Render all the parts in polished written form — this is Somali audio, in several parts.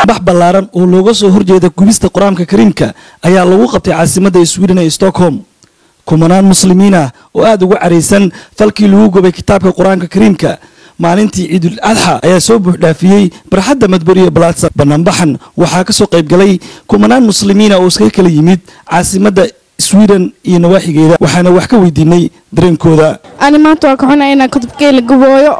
banaanbax ballaaran oo looga soo horjeeda gubista quraanka kariimka ayaa lagu qabtay caasimadda Sweden ee Stockholm. kumanaan muslimiin ah oo aad ugu careysan falkii lagu gubay kitaabka quraanka kariimka maalintii Ciidul Adha ayaa soo buuxdhaafiyay barxadda Madburiya Plaza. banaanbaxan waxaa ka soo qayb galay kumanaan muslimiin ah oo iska kala yimid caasimadda Sweden iyo nawaaxigeeda, waxaana wax ka weydiinay dareenkooda. Ani maanta waan ka xunahay inaan kutubkeyga gubooyo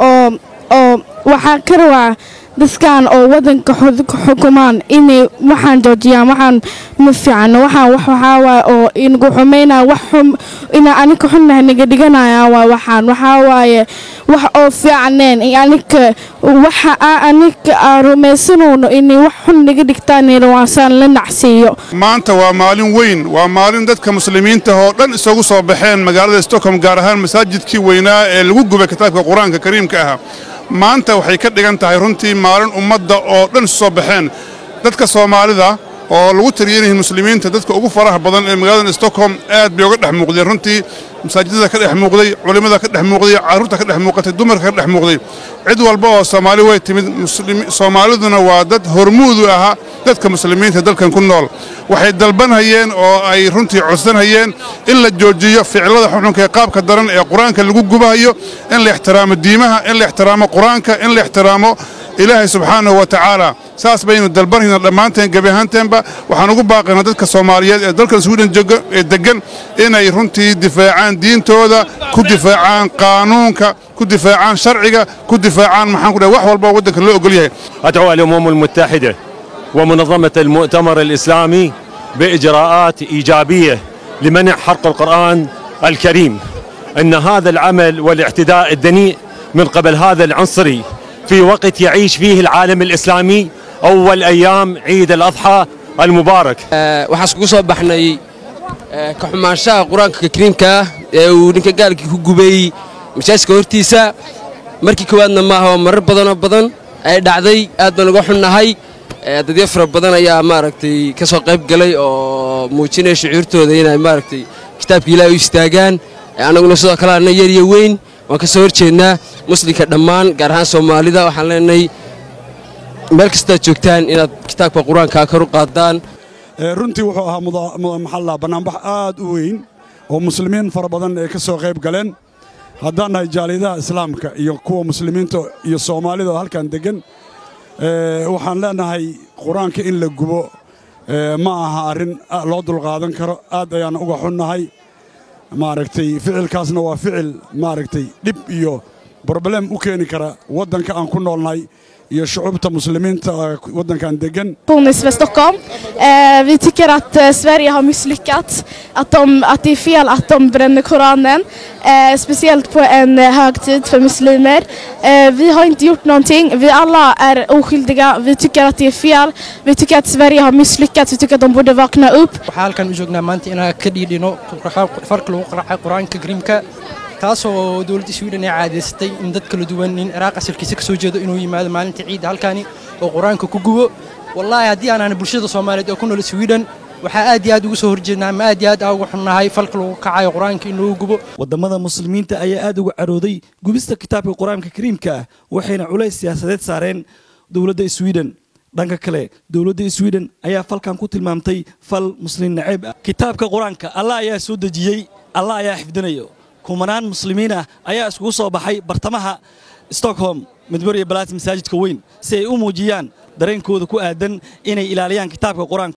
oo waxaa ka rabaa dadkan oo wadanka xukumaan inay waxaan joojiyaan, waxaan ma fiicano, waxaa waay oo inagu xumeynaa wax ina aniga xunnahay naga dhiganaya waxaa waaye wax oo fiicneen aniga waxa aniga rumaysanoono inay wax xun naga dhigtaan rawaasaan la nacsiiyo. maanta waa maalin weyn, waa maalin dadka muslimiinta oo dhan isugu soo baxeen magaalada Stockholm, gaar ahaan masaajidkii weynaa ee lagu gubay kitaabka quraanka kariimka ah. maanta waxay ka dhigan tahay runtii maalin ummadda oo dhan soo baxeen. dadka Soomaalida oo lagu tiriyay muslimiinta dadka ugu faraha badan ee magaalada Stockholm aad bay uga dhex muuqdeen runtii, masaajidada ka dhex muuqday, culimada ka dhex muuqday, carruurta ka dhex muuqatay, dumarka ka dhex muuqday. cid walba oo Soomaali way timid. Soomaaliduna waa dad hormuud u ah dadka muslimiinta dalkan ku nool. waxay dalbanayeen oo ay runtii codsanayeen in la joojiyo ficilada xunxunka ee qaabka daran ee quraanka lagu gubayo, in la ixtiraamo diimaha, in la ixtiraamo quraanka, in la ixtiraamo ilaahay subxaanahu wa tacaala. saas baynu dalbanayna dhammaanteen gabi ahaanteenba. waxaan ugu baaqaynaa dadka Soomaaliyeed ee dalka Sweden degan inay runtii difaacaan diintooda, ku difaacaan qaanuunka, ku difaacaan sharciga, ku difaacaan maxaan ku dhahay wax walba wadanka loo ogol yahay. أدعو الأمم المتحدة ومنظمة المؤتمر الإسلامي بإجراءات إيجابية لمنع حرق القرآن الكريم. أن هذا العمل والاعتداء الدنيء من قبل هذا العنصري في وقت يعيش فيه العالم الإسلامي أول أيام عيد الأضحى المبارك. وحاسكو soo baxnay ka xumaanshaha quraanka kariimka ee uu ninka gaalka ku gubay masaajidka hortiisa. markii koowaadna ma aha, marar badan ay dhacday. aad baan uga xunnahay. dad fara badan ayaa maaragtay ka soo qayb galay oo muujinay shucuurtooda inay maaragtay kitaabka Ilaahay u istaagaan. anaguna sidoo kale aan yar iyo weyn waan ka soo horjeednaa muslimka dhammaan, gaar ahaan Soomaalida. waxaan leenahay meel kasta joogtaan inaad kitaabka quraanka ka ruqaadaan. runtii wuxuu ahaa maxalla banaanbax aad u weyn oo muslimiin fara badan ay ka soo qayb galeen. haddaan nahay jaalidaha islaamka iyo kuwa muslimiinta iyo Soomaalida halkan degan, waxaan leenahay quraanka in la gubo ma aha arrin loo dulqaadan karo. aad ayaan uga xunnahay. maaragtay ficilkaasna waa ficil maaragtay dhib iyo problem u keeni kara wadanka aan ku noolnahay iyo shucuubta muslimiinta wadankan degan. I Stockholm. Vi tycker att Sverige har misslyckats, att det är fel att de bränner Koranen, speciellt på en högtid för muslimer. Vi har inte gjort någonting, vi alla är oskyldiga. Vi tycker att det är fel, vi tycker att Sverige har misslyckats, vi tycker att de borde vakna upp. halkan u joognaa maanta inaan ka dhiidhino farqi lagu qaracay quraanka kariimka, taasoo dawladda Sweden ay caadaystay in dad kala duwan in Ciraaq asalkiisa ka soo jeedo inuu yimaado maalinta ciid halkaani oo quraanka ku gubo. wallahi haddii aan bulshada Soomaaliyeed oo ku nool Sweden waxa aad iyo aad ugu soo horjeednaa, ma aad iyo aad ugu xunnahay falka lagu kacayo quraanka in lagu gubo. wadamada muslimiinta ayaa aad ugu carooday gubista kitaabka quraanka kariimka, waxayna culays siyaasadeed saareen dawladda Sweden. dhanka kale, dawladda Sweden ayaa falkan ku tilmaamtay fal muslim nacayb ah. kitaabka quraanka Allah ayaa soo dejiyay, Allah ayaa xifdinayo. kumanaan muslimiin ah ayaa iskugu soo baxay bartamaha Stockholm Madburiya Plaza masaajidka weyn si ay u muujiyaan dareenkooda ku aadan inay ilaaliyaan kitaabka quraanka.